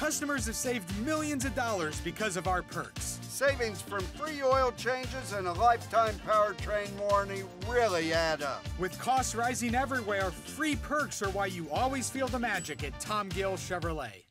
Customers have saved millions of dollars because of our perks. Savings from free oil changes and a lifetime powertrain warranty really add up. With costs rising everywhere, free perks are why you always feel the magic at Tom Gill Chevrolet.